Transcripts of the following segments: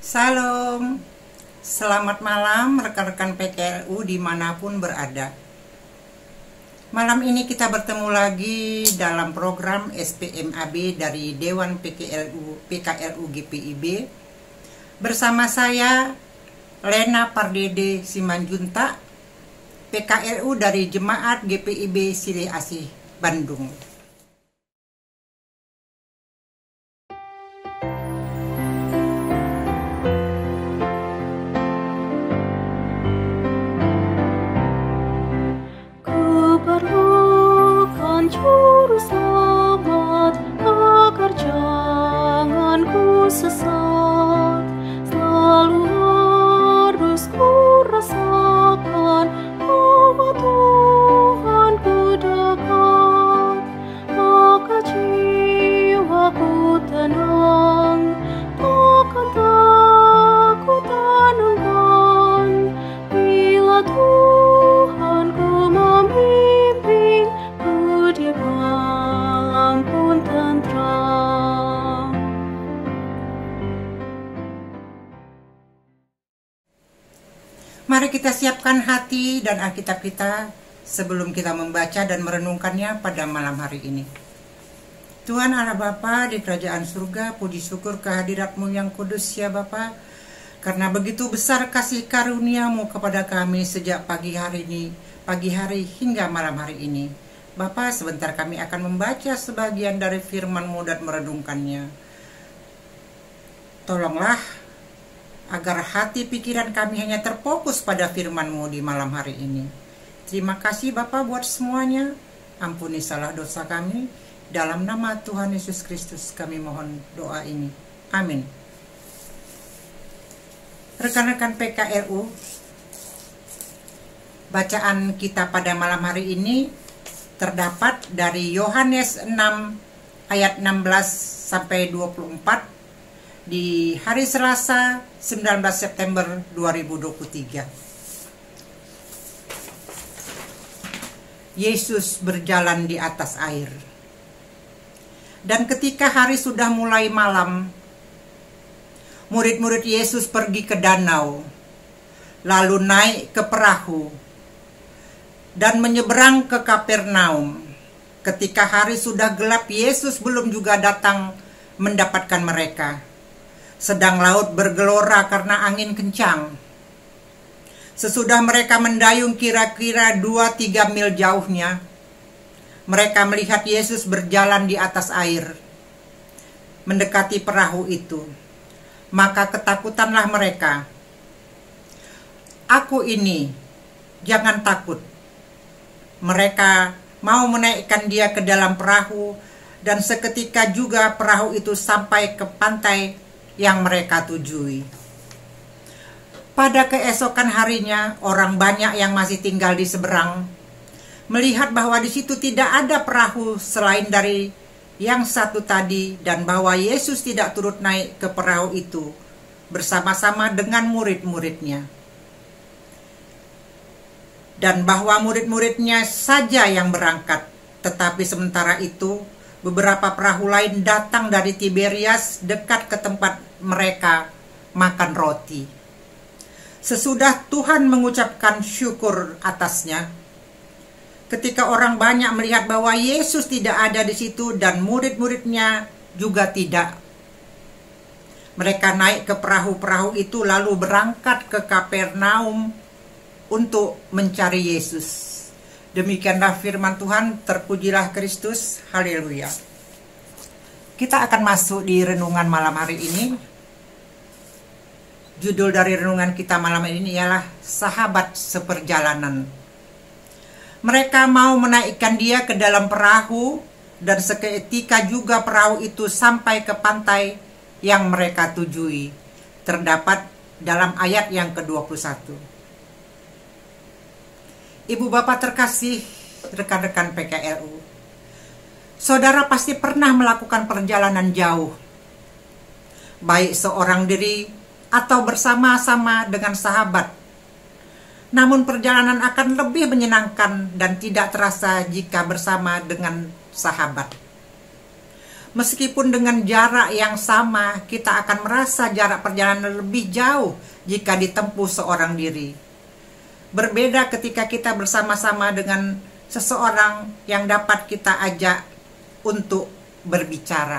Salam, selamat malam rekan-rekan PKLU dimanapun berada. Malam ini kita bertemu lagi dalam program SPMAB dari Dewan PKLU GPIB bersama saya Lena Pardede Simanjuntak, PKLU dari Jemaat GPIB Sirih Asih Bandung. Juru selamat agar jangan ku sesat, selalu harus ku rasakan bahwa Tuhan ku dekat, maka jiwaku tenang, takkan takut tanamkan bila Tuhan ku memimpin. Malam pun tentram. Mari kita siapkan hati dan Alkitab kita sebelum kita membaca dan merenungkannya pada malam hari ini. Tuhan Allah Bapa di kerajaan surga, puji syukur kehadirat-Mu yang kudus ya Bapa, karena begitu besar kasih karunia-Mu kepada kami sejak pagi hari hingga malam hari ini. Bapa, sebentar kami akan membaca sebagian dari firman-Mu dan merenungkannya. Tolonglah agar hati pikiran kami hanya terfokus pada firman-Mu di malam hari ini. Terima kasih Bapa buat semuanya. Ampuni salah dosa kami. Dalam nama Tuhan Yesus Kristus kami mohon doa ini. Amin. Rekan-rekan PKLU, bacaan kita pada malam hari ini terdapat dari Yohanes 6 ayat 16 sampai 24 di hari Selasa 19 September 2023. Yesus berjalan di atas air. Dan ketika hari sudah mulai malam, murid-murid Yesus pergi ke danau, lalu naik ke perahu dan menyeberang ke Kapernaum. Ketika hari sudah gelap, Yesus belum juga datang mendapatkan mereka. Sedang laut bergelora karena angin kencang. Sesudah mereka mendayung kira-kira 2-3 mil jauhnya, mereka melihat Yesus berjalan di atas air, mendekati perahu itu. Maka ketakutanlah mereka. "Aku ini, jangan takut." Mereka mau menaikkan dia ke dalam perahu, dan seketika juga perahu itu sampai ke pantai yang mereka tujui. Pada keesokan harinya, orang banyak yang masih tinggal di seberang melihat bahwa di situ tidak ada perahu selain dari yang satu tadi, dan bahwa Yesus tidak turut naik ke perahu itu bersama-sama dengan murid-muridnya. Dan bahwa murid-muridnya saja yang berangkat. Tetapi sementara itu, beberapa perahu lain datang dari Tiberias dekat ke tempat mereka makan roti. Sesudah Tuhan mengucapkan syukur atasnya, ketika orang banyak melihat bahwa Yesus tidak ada di situ dan murid-muridnya juga tidak, mereka naik ke perahu-perahu itu lalu berangkat ke Kapernaum untuk mencari Yesus. Demikianlah firman Tuhan, terpujilah Kristus, haleluya. Kita akan masuk di renungan malam hari ini. Judul dari renungan kita malam ini ialah Sahabat Seperjalanan. Mereka mau menaikkan dia ke dalam perahu, dan seketika juga perahu itu sampai ke pantai yang mereka tujui. Terdapat dalam ayat yang ke-21. Ibu bapak terkasih, rekan-rekan PKLU, saudara pasti pernah melakukan perjalanan jauh, baik seorang diri atau bersama-sama dengan sahabat. Namun perjalanan akan lebih menyenangkan dan tidak terasa jika bersama dengan sahabat. Meskipun dengan jarak yang sama, kita akan merasa jarak perjalanan lebih jauh jika ditempuh seorang diri. Berbeda ketika kita bersama-sama dengan seseorang yang dapat kita ajak untuk berbicara.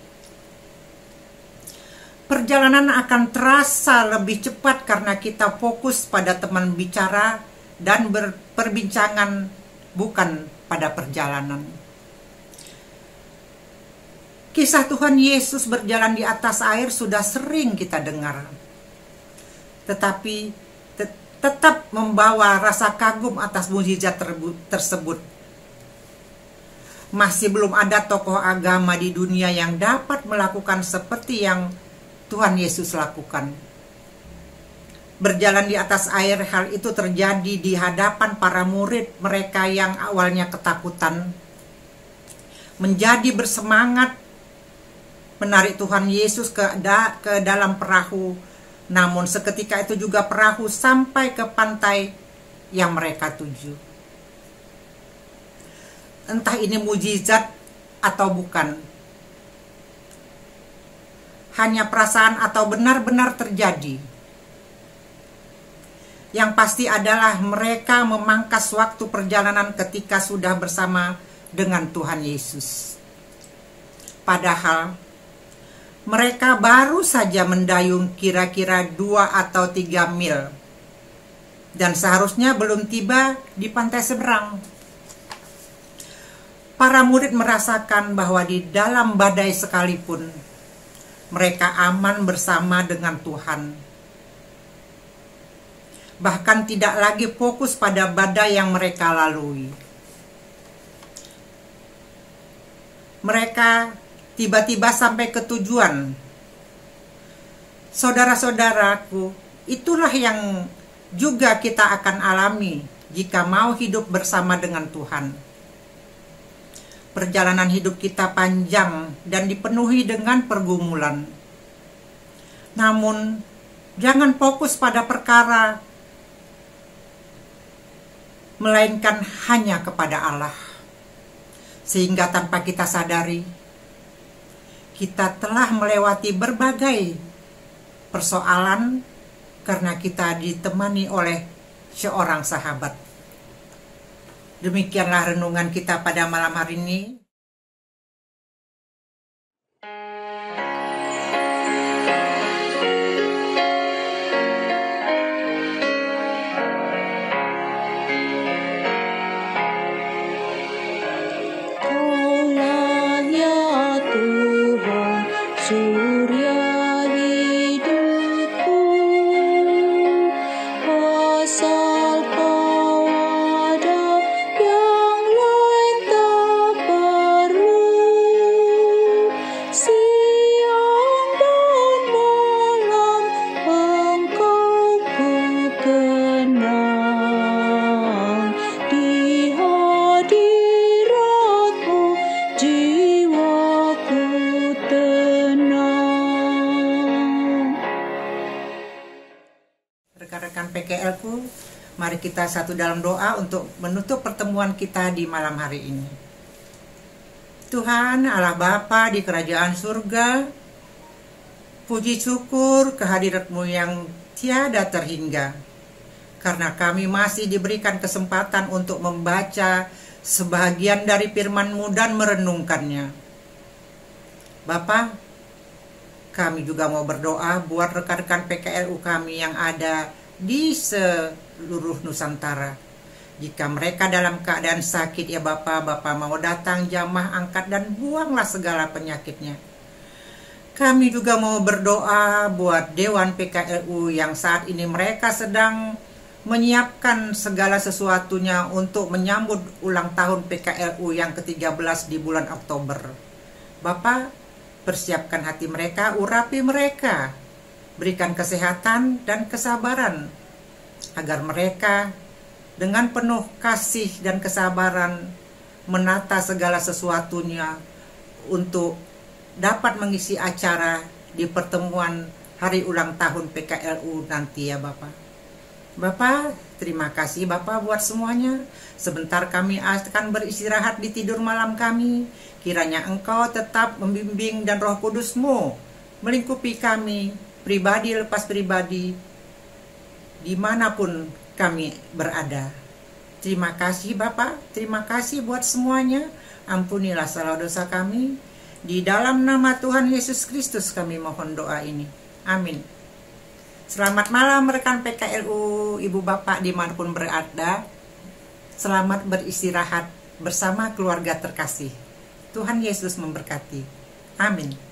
Perjalanan akan terasa lebih cepat karena kita fokus pada teman bicara dan berperbincangan, bukan pada perjalanan. Kisah Tuhan Yesus berjalan di atas air sudah sering kita dengar, tetapi tetap membawa rasa kagum atas mukjizat tersebut. Masih belum ada tokoh agama di dunia yang dapat melakukan seperti yang Tuhan Yesus lakukan. Berjalan di atas air, hal itu terjadi di hadapan para murid mereka yang awalnya ketakutan, menjadi bersemangat menarik Tuhan Yesus ke dalam perahu. Namun seketika itu juga perahu sampai ke pantai yang mereka tuju. Entah ini mujizat atau bukan, hanya perasaan atau benar-benar terjadi. Yang pasti adalah mereka memangkas waktu perjalanan ketika sudah bersama dengan Tuhan Yesus. Padahal mereka baru saja mendayung kira-kira 2 atau 3 mil dan seharusnya belum tiba di pantai seberang. Para murid merasakan bahwa di dalam badai sekalipun mereka aman bersama dengan Tuhan. Bahkan tidak lagi fokus pada badai yang mereka lalui. Mereka tiba-tiba sampai ke tujuan. Saudara-saudaraku, itulah yang juga kita akan alami jika mau hidup bersama dengan Tuhan. Perjalanan hidup kita panjang dan dipenuhi dengan pergumulan. Namun, jangan fokus pada perkara, melainkan hanya kepada Allah. Sehingga tanpa kita sadari, kita telah melewati berbagai persoalan karena kita ditemani oleh seorang sahabat. Demikianlah renungan kita pada malam hari ini. Rekan-rekan PKL-ku, mari kita satu dalam doa untuk menutup pertemuan kita di malam hari ini. Tuhan Allah Bapa di kerajaan surga, puji syukur kehadirat-Mu yang tiada terhingga, karena kami masih diberikan kesempatan untuk membaca sebagian dari firman-Mu dan merenungkannya. Bapa, kami juga mau berdoa buat rekan-rekan PKLU kami yang ada di seluruh Nusantara. Jika mereka dalam keadaan sakit, ya Bapa mau datang jamah angkat dan buanglah segala penyakitnya. Kami juga mau berdoa buat Dewan PKLU yang saat ini mereka sedang menyiapkan segala sesuatunya untuk menyambut ulang tahun PKLU yang ke-13 di bulan Oktober. Bapa, persiapkan hati mereka, urapi mereka, berikan kesehatan dan kesabaran, agar mereka dengan penuh kasih dan kesabaran menata segala sesuatunya untuk dapat mengisi acara di pertemuan hari ulang tahun PKLU nanti, ya Bapak. Bapak, terima kasih Bapak buat semuanya. Sebentar kami akan beristirahat di tidur malam kami. Kiranya Engkau tetap membimbing dan Roh Kudus-Mu melingkupi kami, pribadi lepas pribadi, dimanapun kami berada. Terima kasih Bapak, terima kasih buat semuanya. Ampunilah salah dosa kami. Di dalam nama Tuhan Yesus Kristus kami mohon doa ini. Amin. Selamat malam rekan PKLU, Ibu Bapak dimanapun berada. Selamat beristirahat bersama keluarga terkasih. Tuhan Yesus memberkati. Amin.